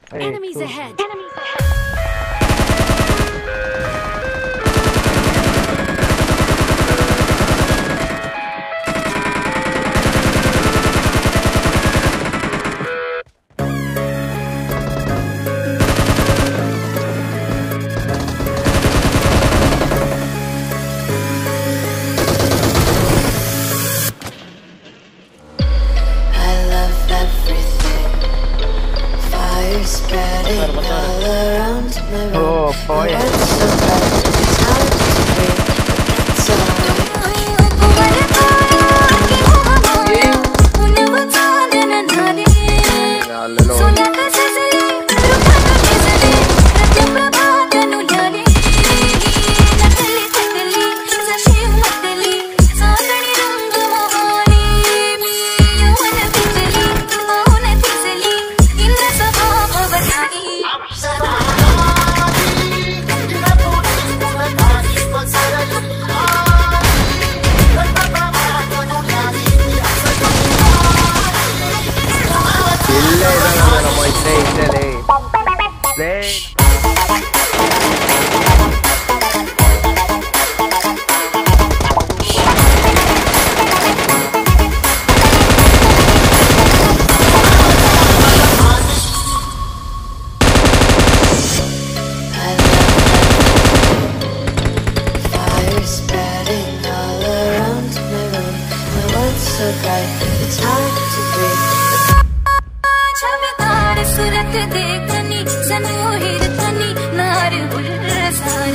Enemies ahead. Spreading all around my room. Oh boy. So bright, it's hard to breathe. छवितार सूरत देखनी सनोहिर तनी नार बुलसार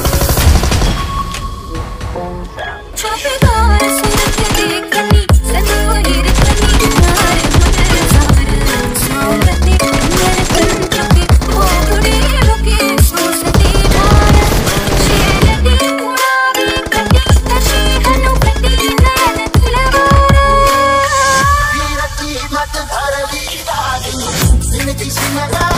छवितार सूरत देखनी सनोहिर तनी नार बुलसार सोवती मेरे कंठ की ओगड़ी रुके सोसती धार शेलती उड़ावी कटी नशी हनु कटी नयन तुलवार मत धरली जिंदगी से